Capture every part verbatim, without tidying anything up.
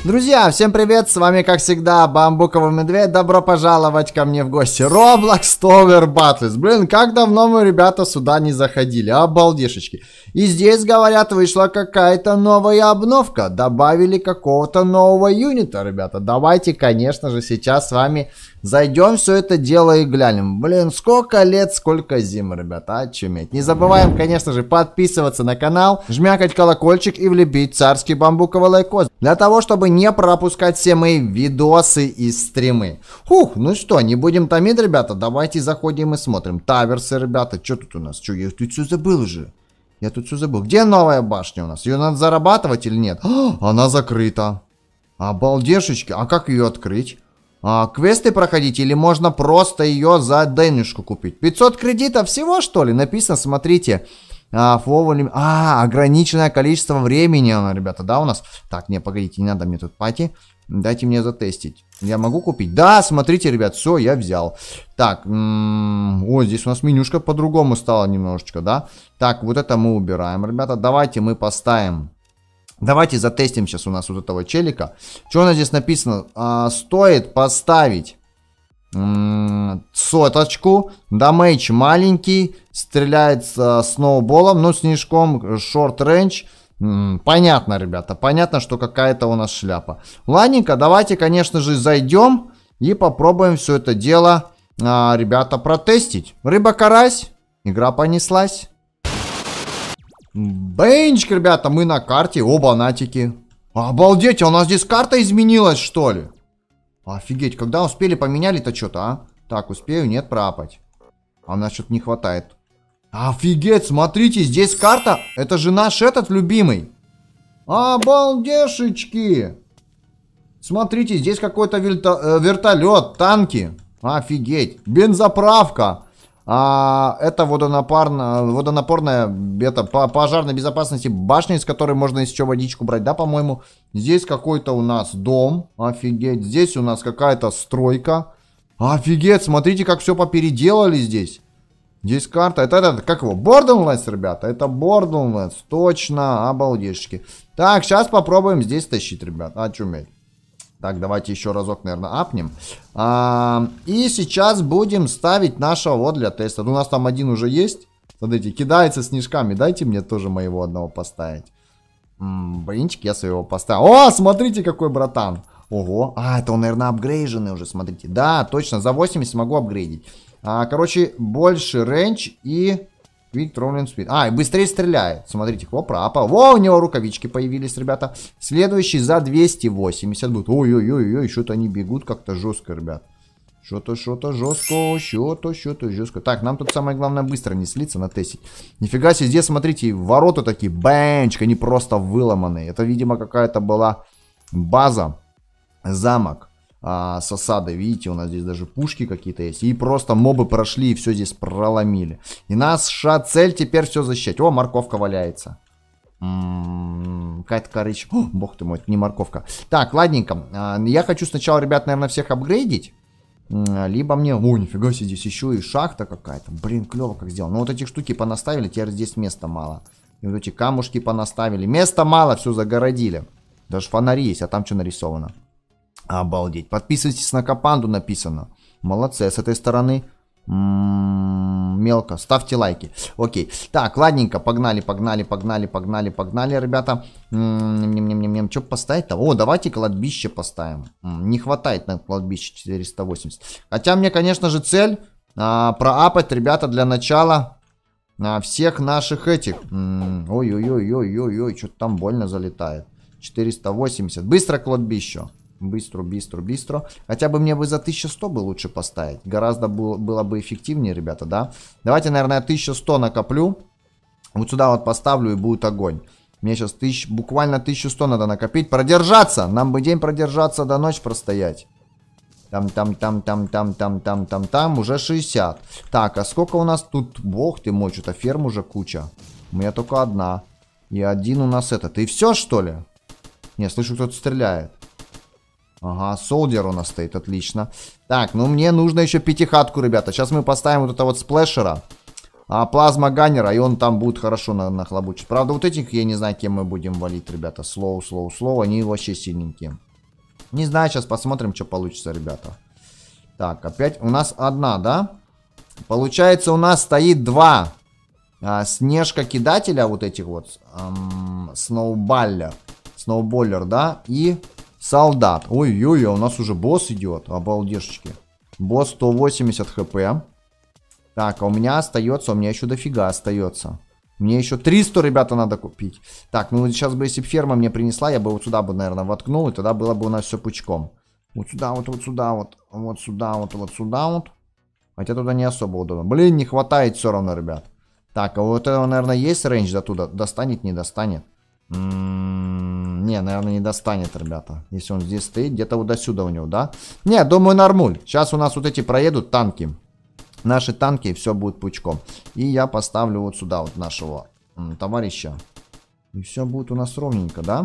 Друзья, всем привет, с вами как всегда Бамбуковый Медведь, добро пожаловать ко мне в гости. Roblox Tower Battles, блин, как давно мы, ребята, сюда не заходили, обалдешечки. И здесь, говорят, вышла какая-то новая обновка, добавили какого-то нового юнита, ребята. Давайте, конечно же, сейчас с вами зайдем все это дело и глянем. Блин, сколько лет, сколько зим, ребята, очуметь. Не забываем, конечно же, подписываться на канал, жмякать колокольчик и влепить царский бамбуковый лайкос. Для того, чтобы не пропускать все мои видосы и стримы. Фух, ну что, не будем томить, ребята, давайте заходим и смотрим. Таверсы, ребята, что тут у нас? Что, я тут все забыл уже. Я тут все забыл. Где новая башня у нас? Ее надо зарабатывать или нет? О, она закрыта. Обалдешечки, а как ее открыть? А, квесты проходить или можно просто ее за денежку купить? пятьсот кредитов всего, что ли? Написано, смотрите. А, фовали... а, ограниченное количество времени она, ребята, да, у нас? Так, не, погодите, не надо мне тут пати. Дайте мне затестить. Я могу купить? Да, смотрите, ребят, все, я взял. Так, о, здесь у нас менюшка по-другому стала немножечко, да? Так, вот это мы убираем, ребята. Давайте мы поставим... Давайте затестим сейчас у нас вот этого челика. Что у нас здесь написано? А, стоит поставить м-м, соточку. Дамейдж маленький. Стреляет с а, сноуболом. Ну, снежком. Шорт рейндж. Понятно, ребята. Понятно, что какая-то у нас шляпа. Ладненько, давайте, конечно же, зайдем. И попробуем все это дело, а, ребята, протестить. Рыба-карась. Игра понеслась. Бенчик, ребята, мы на карте. Оба натики. Обалдеть, а у нас здесь карта изменилась, что ли? Офигеть, когда успели поменяли-то что-то, а? Так, успею, нет, пропать. А у нас что-то не хватает. Офигеть, смотрите, здесь карта. Это же наш этот любимый. Обалдешечки. Смотрите, здесь какой-то вертолет, танки. Офигеть, бензоправка. А, это водонапорная, водонапорная это, по пожарной безопасности башня, из которой можно еще водичку брать, да, по-моему. Здесь какой-то у нас дом, офигеть. Здесь у нас какая-то стройка. Офигеть, смотрите, как все попеределали здесь. Здесь карта, это, это как его, Borderlands, ребята, это Borderlands, точно, обалдешки. Так, сейчас попробуем здесь тащить, ребят, очуметь. Так, давайте еще разок, наверное, апнем. А, и сейчас будем ставить нашего вот для теста. У нас там один уже есть. Смотрите, кидается снежками. Дайте мне тоже моего одного поставить. М-м, блинчик, я своего поставил. О, смотрите, какой братан. Ого. А, это он, наверное, апгрейженный уже, смотрите. Да, точно, за восемьдесят могу апгрейдить. А, короче, больше рейндж и... Quick Traveling Speed. А, и быстрее стреляет. Смотрите, о, пропал. Во, у него рукавички появились, ребята. Следующий за двести восемьдесят будет. Ой-ой-ой-ой, что-то они бегут как-то жестко, ребят. Что-то, что-то жестко, что-то, что-то жестко. Так, нам тут самое главное быстро не слиться, натестить. Нифига себе, здесь, смотрите, ворота такие, бэнчик, они просто выломанные. Это, видимо, какая-то была база, замок. А, с осадой, видите, у нас здесь даже пушки какие-то есть. И просто мобы прошли и все здесь проломили. И наша цель теперь все защищать. О, морковка валяется. М-м-м, какая-то корыч. О, бог ты мой, это не морковка. Так, ладненько. А, я хочу сначала, ребят, наверное, всех апгрейдить. Либо мне... О, нифига себе, здесь еще и шахта какая-то. Блин, клево как сделано. Ну, вот эти штуки понаставили, теперь здесь места мало. И вот эти камушки понаставили. Места мало, все загородили. Даже фонари есть, а там что нарисовано? Обалдеть. Подписывайтесь на Капанду, написано. Молодцы. С этой стороны м-м, мелко. Ставьте лайки. Окей. Так, ладненько. Погнали, погнали, погнали, погнали, погнали, ребята. М-м-м-м-м. Что поставить-то? О, давайте кладбище поставим. М-м, не хватает на кладбище четыреста восемьдесят. Хотя мне, конечно же, цель а, проапать, ребята, для начала а, всех наших этих. М-м, ой-ой-ой-ой-ой-ой. Что-то там больно залетает. четыреста восемьдесят. Быстро кладбище. Быстро, быстро, быстро. Хотя бы мне бы за тысячу сто бы лучше поставить. Гораздо было, было бы эффективнее, ребята, да? Давайте, наверное, тысячу сто накоплю. Вот сюда вот поставлю и будет огонь. Мне сейчас тысяч, буквально тысячу сто надо накопить. Продержаться! Нам бы день продержаться, до ночи простоять. Там, там, там, там, там, там, там, там, там. Уже шестьдесят. Так, а сколько у нас тут? Бог ты мой, что-то ферм уже куча. У меня только одна. И один у нас этот. И все, что ли? Не, слышу, кто-то стреляет. Ага, солдер у нас стоит, отлично. Так, ну мне нужно еще пятихатку, ребята. Сейчас мы поставим вот это вот сплэшера. А, плазма ганнера, и он там будет хорошо на, нахлобучить. Правда, вот этих я не знаю, кем мы будем валить, ребята. Слоу, слоу, слоу, они вообще сильненькие. Не знаю, сейчас посмотрим, что получится, ребята. Так, опять у нас одна, да? Получается, у нас стоит два а, снежка-кидателя, вот этих вот, эм, сноубаллер, сноуболлер, да, и солдат. Ой-ой-ой, у нас уже босс идет, обалдешечки. Босс сто восемьдесят хп. Так, а у меня остается, у меня еще дофига остается. Мне еще триста, ребята, надо купить. Так, ну сейчас бы, если бы ферма мне принесла, я бы вот сюда бы, наверное, воткнул, и тогда было бы у нас все пучком. Вот сюда, вот, вот сюда, вот, вот сюда, вот, вот сюда, вот. Хотя туда не особо удобно. Блин, не хватает все равно, ребят. Так, а вот это, наверное, есть рейндж до туда? Достанет, не достанет? М-м-м, не, наверное, не достанет, ребята. Если он здесь стоит, где-то вот до сюда у него, да? Не, думаю, нормуль. Сейчас у нас вот эти проедут танки. Наши танки, и все будет пучком. И я поставлю вот сюда вот нашего м, товарища. И все будет у нас ровненько, да?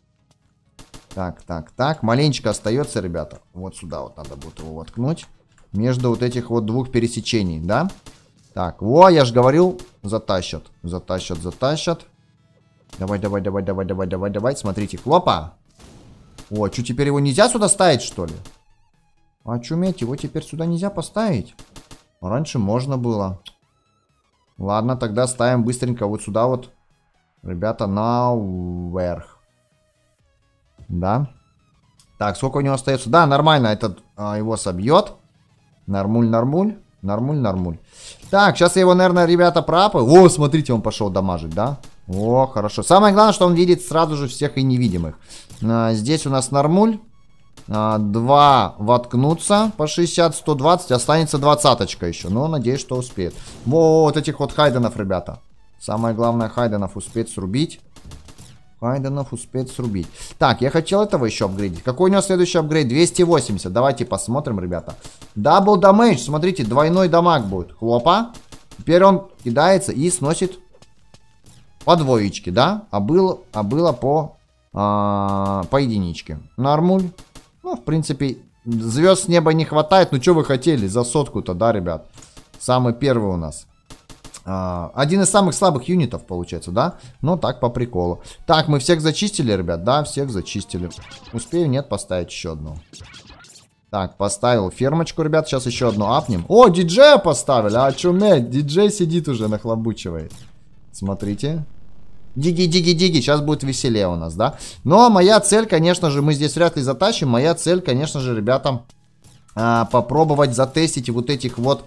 Так, так, так. Маленечко остается, ребята. Вот сюда вот надо будет его воткнуть. Между вот этих вот двух пересечений, да? Так, во, я же говорил, затащат. Затащат, затащат. Давай, давай, давай, давай, давай, давай, давай. Смотрите, хлопа. О, что, теперь его нельзя сюда ставить, что ли? А чуметь, его теперь сюда нельзя поставить? Раньше можно было. Ладно, тогда ставим быстренько вот сюда вот. Ребята, наверх. Да. Так, сколько у него остается? Да, нормально, этот а, его собьет. Нормуль, нормуль. Нормуль, нормуль. Так, сейчас я его, наверное, ребята, пропаю. О, смотрите, он пошел дамажить, да? О, хорошо. Самое главное, что он видит сразу же всех и невидимых. А, здесь у нас нормуль. А, два воткнуться по шестьдесят, сто двадцать. Останется двадцаточка еще. Но надеюсь, что успеет. Вот этих вот хайденов, ребята. Самое главное, хайденов успеть срубить. Хайденов успеть срубить. Так, я хотел этого еще апгрейдить. Какой у него следующий апгрейд? двести восемьдесят. Давайте посмотрим, ребята. Дабл дамейдж. Смотрите, двойной дамаг будет. Хлопа. Теперь он кидается и сносит по двоечке, да? А было, а было по, а, по единичке. Нормуль. Ну, в принципе, звезд с неба не хватает. Ну, что вы хотели за сотку-то, да, ребят? Самый первый у нас. А, один из самых слабых юнитов, получается, да? Ну, так, по приколу. Так, мы всех зачистили, ребят? Да, всех зачистили. Успею, нет, поставить еще одну. Так, поставил фермочку, ребят. Сейчас еще одну апнем. О, диджея поставили. А чуметь, диджей сидит уже, нахлобучивает. Смотрите. Диги-диги-диги, сейчас будет веселее у нас, да? Но моя цель, конечно же, мы здесь вряд ли затащим. Моя цель, конечно же, ребятам, а, попробовать затестить вот этих вот...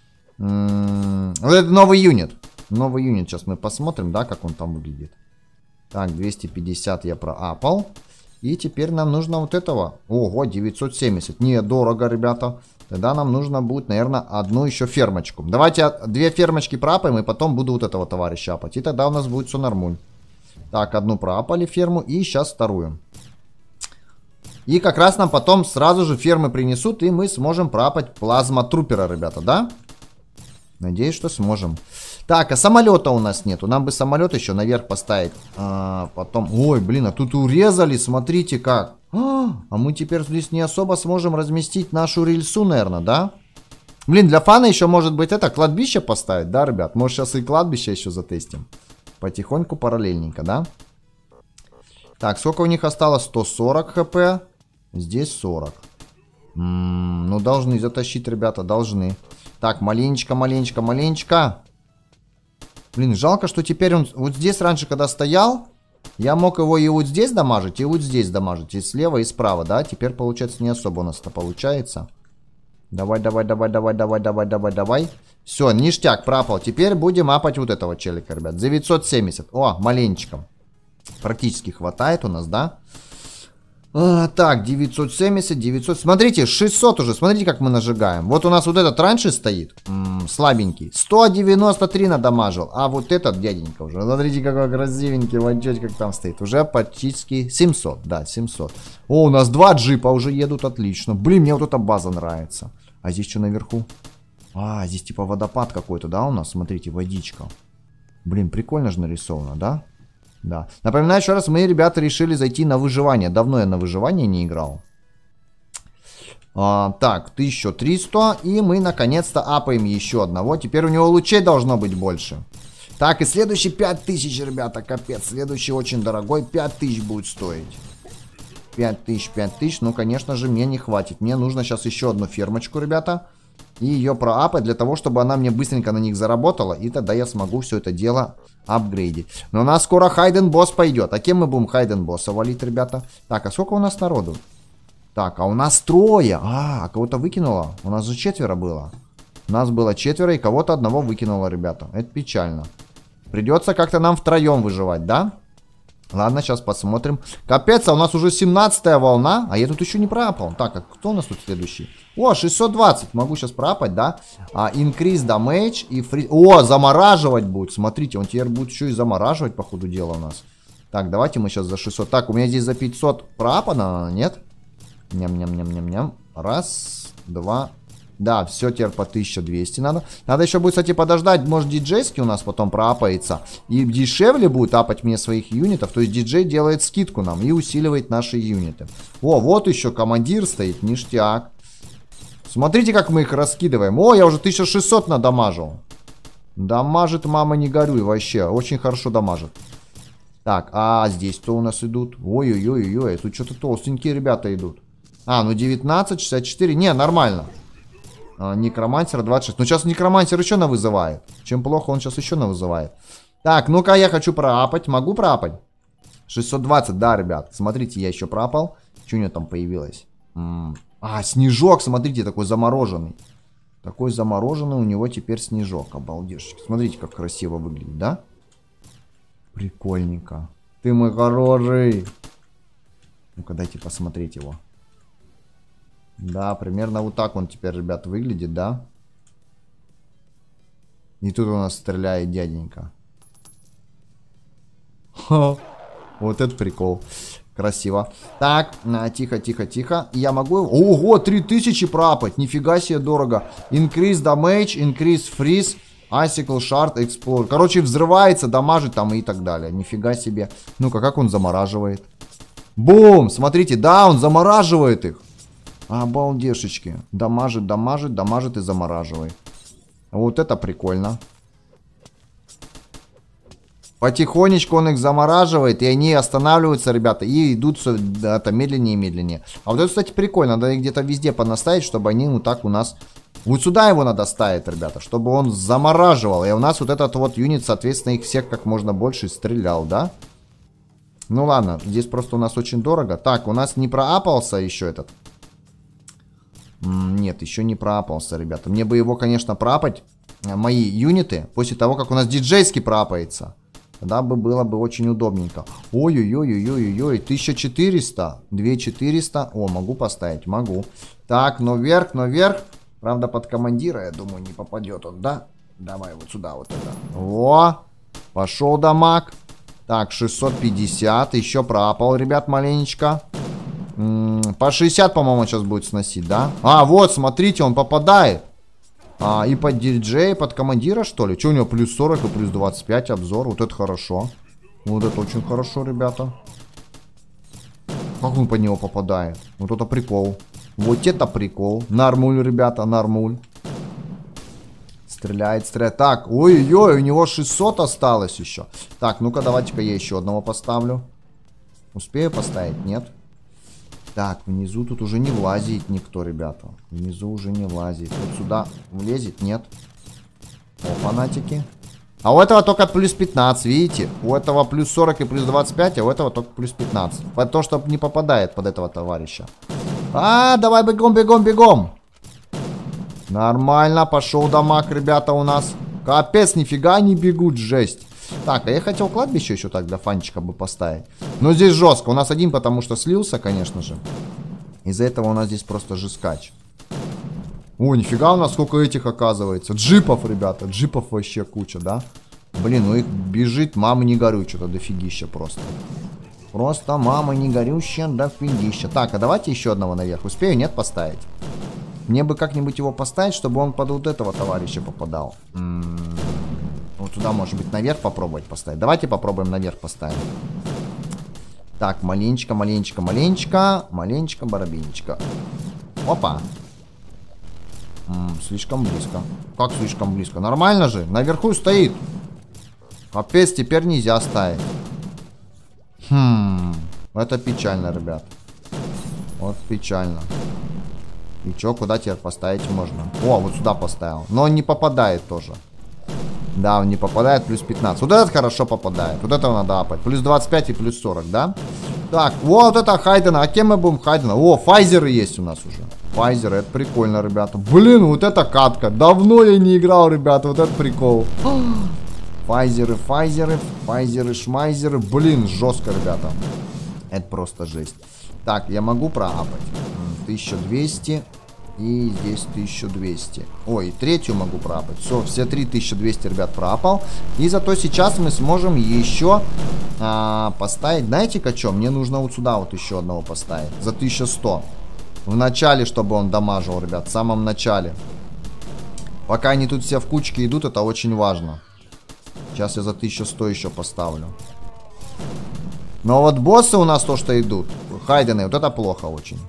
М-м, вот это новый юнит. Новый юнит, сейчас мы посмотрим, да, как он там выглядит. Так, двести пятьдесят я проапал. И теперь нам нужно вот этого. Ого, девятьсот семьдесят. Не, дорого, ребята. Тогда нам нужно будет, наверное, одну еще фермочку. Давайте две фермочки проапаем, и потом буду вот этого товарища апать. И тогда у нас будет все нормуль. Так, одну проапали ферму, и сейчас вторую. И как раз нам потом сразу же фермы принесут, и мы сможем проапать плазма трупера, ребята, да? Надеюсь, что сможем. Так, а самолета у нас нету. Нам бы самолет еще наверх поставить. А, потом... Ой, блин, а тут урезали, смотрите как. А, а мы теперь здесь не особо сможем разместить нашу рельсу, наверное, да? Блин, для фана еще может быть это, кладбище поставить, да, ребят? Может, сейчас и кладбище еще затестим. Потихоньку, параллельненько, да? Так, сколько у них осталось? сто сорок хп. Здесь сорок. М-м, ну, должны затащить, ребята, должны. Так, маленечко, маленечко, маленечко. Блин, жалко, что теперь он... Вот здесь раньше, когда стоял, я мог его и вот здесь дамажить, и вот здесь дамажить. И слева, и справа, да? Теперь, получается, не особо у нас это получается. Давай, давай, давай, давай, давай, давай, давай, давай. Все, ништяк, пропал. Теперь будем апать вот этого челика, ребят. девятьсот семьдесят. О, маленечко. Практически хватает у нас, да? А, так, девятьсот семьдесят, девятьсот. Смотрите, шестьсот уже. Смотрите, как мы нажигаем. Вот у нас вот этот раньше стоит. М-м, слабенький. сто девяносто три надамажил. А вот этот дяденька уже. Смотрите, какой красивенький. Ванчуть, как там стоит. Уже практически семьсот. Да, семьсот. О, у нас два джипа уже едут. Отлично. Блин, мне вот эта база нравится. А здесь что наверху? А, здесь типа водопад какой-то, да, у нас? Смотрите, водичка. Блин, прикольно же нарисовано, да? Да. Напоминаю еще раз, мы, ребята, решили зайти на выживание. Давно я на выживание не играл. А, так, тысяча триста. И мы, наконец-то, апаем еще одного. Теперь у него лучей должно быть больше. Так, и следующий пять тысяч, ребята, капец. Следующий очень дорогой. пять тысяч будет стоить. пять тысяч, пять тысяч. Ну, конечно же, мне не хватит. Мне нужно сейчас еще одну фермочку, ребята. И ее проапать для того, чтобы она мне быстренько на них заработала. И тогда я смогу все это дело апгрейдить. Но у нас скоро хайден босс пойдет. А кем мы будем хайден босса валить, ребята? Так, а сколько у нас народу? Так, а у нас трое. А, а кого-то выкинуло? У нас же четверо было. У нас было четверо и кого-то одного выкинуло, ребята. Это печально. Придется как-то нам втроем выживать, да? Ладно, сейчас посмотрим. Капец, а у нас уже семнадцатая волна. А я тут еще не проапал. Так, а кто у нас тут следующий? О, шестьсот двадцать. Могу сейчас проапать, да? А, increase damage и free... О, замораживать будет. Смотрите, он теперь будет еще и замораживать по ходу дела у нас. Так, давайте мы сейчас за шестьсот. Так, у меня здесь за пятьсот проапано, нет? Ням-ням-ням-ням-ням. Раз, два... Да, все, теперь по тысяче двести надо. Надо еще будет, кстати, подождать. Может, диджейский у нас потом проапается. И дешевле будет апать мне своих юнитов. То есть диджей делает скидку нам и усиливает наши юниты. О, вот еще командир стоит. Ништяк. Смотрите, как мы их раскидываем. О, я уже тысячу шестьсот надамажил. Дамажит, мама, не горюй вообще. Очень хорошо дамажит. Так, а здесь кто у нас идут? Ой-ой-ой-ой. Тут что-то толстенькие ребята идут. А, ну девятнадцать, шестьдесят четыре. Не, нормально. Некромантер двадцать шесть. Ну, сейчас некромантер еще на вызывает. Чем плохо, он сейчас еще на вызывает. Так, ну-ка, я хочу проапать. Могу проапать? шестьсот двадцать, да, ребят. Смотрите, я еще проапал. Что у него там появилось? М -м. А, снежок, смотрите, такой замороженный. Такой замороженный у него теперь снежок. Обалдешечки. Смотрите, как красиво выглядит, да? Прикольненько. Ты мой хороший. Ну-ка, дайте посмотреть его. Да, примерно вот так он теперь, ребят, выглядит, да? И тут у нас стреляет дяденька. Ха, вот это прикол. Красиво. Так, тихо, тихо, тихо. Я могу... Ого, три тысячи пропать. Нифига себе дорого. Increase damage, increase freeze, icicle shard, explode. Короче, взрывается, дамажит там и так далее. Нифига себе. Ну-ка, как он замораживает? Бум! Смотрите, да, он замораживает их. Обалдешечки. Дамажит, дамажит, дамажит и замораживает. Вот это прикольно. Потихонечку он их замораживает, и они останавливаются, ребята, и идут все это, медленнее и медленнее. А вот это, кстати, прикольно. Надо их где-то везде понаставить, чтобы они вот так у нас... Вот сюда его надо ставить, ребята, чтобы он замораживал. И у нас вот этот вот юнит, соответственно, их всех как можно больше стрелял, да? Ну ладно, здесь просто у нас очень дорого. Так, у нас не проапался еще этот... Нет, еще не проапался, ребята. Мне бы его, конечно, проапать, мои юниты, после того, как у нас диджейский проапается. Тогда бы было бы очень удобненько. Ой-ой-ой-ой-ой-ой, тысяча четыреста, две тысячи четыреста. О, могу поставить, могу. Так, но вверх, но вверх. Правда, под командира, я думаю, не попадет он, да? Давай вот сюда вот это. О, пошел дамаг. Так, шестьсот пятьдесят, еще проапал, ребят, маленечко. По шестьдесят, по-моему, сейчас будет сносить, да? А, вот, смотрите, он попадает. А, и под диджея, под командира, что ли? Что у него? Плюс сорок и плюс двадцать пять обзор. Вот это хорошо. Вот это очень хорошо, ребята. Как он под него попадает? Вот это прикол. Вот это прикол. Нормуль, ребята, нормуль. Стреляет, стреляет. Так, ой-ой-ой, у него шестьсот осталось еще. Так, ну-ка, давайте-ка я еще одного поставлю. Успею поставить? Нет. Так, внизу тут уже не влазит никто, ребята. Внизу уже не влазит. Вот сюда влезет? Нет. О, фанатики. А у этого только плюс пятнадцать, видите? У этого плюс сорок и плюс двадцать пять, а у этого только плюс пятнадцать. То, что не попадает под этого товарища. А, давай бегом, бегом, бегом. Нормально, пошел дамаг, ребята, у нас. Капец, нифига не бегут, жесть. Так, а я хотел кладбище еще так для фанчика бы поставить. Но здесь жестко. У нас один, потому что слился, конечно же. Из-за этого у нас здесь просто жескач. О, нифига у нас сколько этих оказывается. Джипов, ребята. Джипов вообще куча, да? Блин, ну их бежит, мама не горюй, что-то дофигища просто. Просто мама не горющая, дофигища. Так, а давайте еще одного наверх. Успею, нет, поставить? Мне бы как-нибудь его поставить, чтобы он под вот этого товарища попадал. М-м-м. Вот туда, может быть, наверх попробовать поставить. Давайте попробуем наверх поставить. Так, маленечко, маленечко, маленечко. Маленечко, барабинечко. Опа. М-м, слишком близко. Как слишком близко? Нормально же. Наверху стоит. Капец, теперь нельзя ставить. Хм. Это печально, ребят. Вот печально. И чё, куда теперь поставить можно? О, вот сюда поставил. Но он не попадает тоже. Да, он не попадает, плюс пятнадцать. Вот этот хорошо попадает. Вот этого надо апать. Плюс двадцать пять и плюс сорок, да? Так, вот это Хайдена. А кем мы будем Хайдена? О, Файзеры есть у нас уже. Файзеры, это прикольно, ребята. Блин, вот это катка. Давно я не играл, ребята. Вот это прикол. Файзеры, Файзеры, Файзеры, Шмайзеры. Блин, жестко, ребята. Это просто жесть. Так, я могу проапать. тысяча двести. И здесь тысяча двести. Ой, третью могу проапать. Все, все три тысячи двести, ребят, проапал. И зато сейчас мы сможем еще а, поставить. Знаете-ка что? Мне нужно вот сюда вот еще одного поставить. За тысячу сто. В начале, чтобы он дамажил, ребят. В самом начале. Пока они тут все в кучке идут, это очень важно. Сейчас я за тысячу сто еще поставлю. Но вот боссы у нас то, что идут. Хайдены, вот это плохо очень.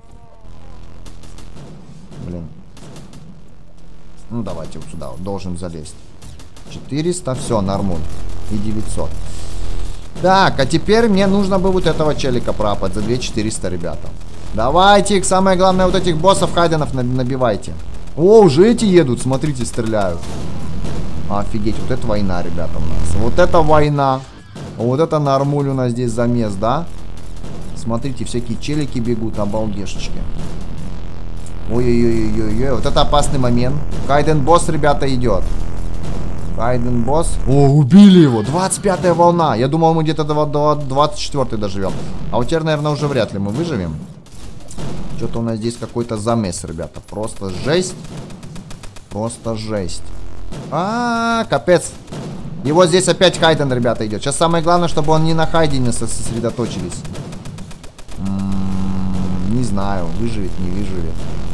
Блин. Ну, давайте вот сюда вот, должен залезть. четыреста, все, нормуль. И девятьсот. Так, а теперь мне нужно бы вот этого челика пропать за две тысячи четыреста, ребята. Давайте, самое главное, вот этих боссов Хайденов набивайте. О, уже эти едут, смотрите, стреляют. Офигеть, вот это война, ребята, у нас. Вот это война. Вот это нормуль у нас здесь замес, да? Смотрите, всякие челики бегут, обалдешечки. Ой-ой-ой-ой-ой, вот это опасный момент. Хайден босс, ребята, идет. Хайден босс. О, убили его. двадцать пятая волна. Я думал, мы где-то до двадцать четвёртой доживем. А вот теперь, наверное, уже вряд ли мы выживем. Что-то у нас здесь какой-то замес, ребята. Просто жесть. Просто жесть. А, -а, -а капец. И вот здесь опять Хайден, ребята, идет. Сейчас самое главное, чтобы он не на Хайдене сосредоточились. М -м, не знаю, выживет, не выживет.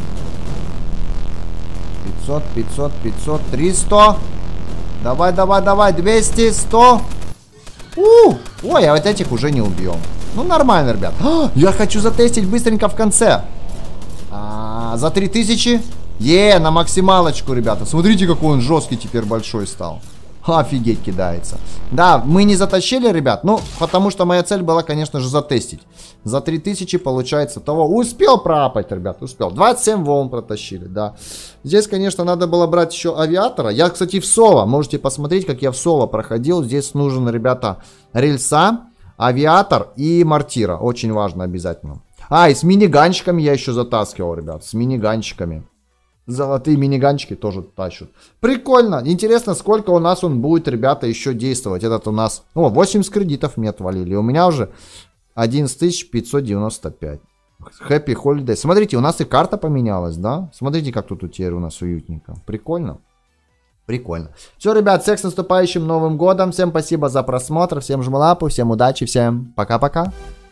пятьсот, пятьсот, пятьсот, триста. Давай, давай, давай, двести, сто. У! Ой, а вот этих уже не убьем. Ну, нормально, ребят. А, я хочу затестить быстренько в конце. А, за три тысячи. Е, на максималочку, ребята. Смотрите, какой он жесткий теперь большой стал. Офигеть, кидается. Да, мы не затащили, ребят. Ну, потому что моя цель была, конечно же, затестить. За три тысячи, получается, того. Успел проапать, ребят, успел. двадцать семь волн протащили, да. Здесь, конечно, надо было брать еще авиатора. Я, кстати, в соло. Можете посмотреть, как я в соло проходил. Здесь нужен, ребята, рельса, авиатор и мортира. Очень важно обязательно. А, и с миниганчиками я еще затаскивал, ребят. С миниганчиками. Золотые миниганчики тоже тащат. Прикольно. Интересно, сколько у нас он будет, ребята, еще действовать. Этот у нас... О, восемьдесят кредитов мне отвалили. У меня уже одиннадцать тысяч пятьсот девяносто пять. Happy Holiday. Смотрите, у нас и карта поменялась, да? Смотрите, как тут теперь у нас уютненько. Прикольно. Прикольно. Все, ребят, всех с наступающим Новым годом. Всем спасибо за просмотр. Всем жму лапу, всем удачи, всем пока-пока.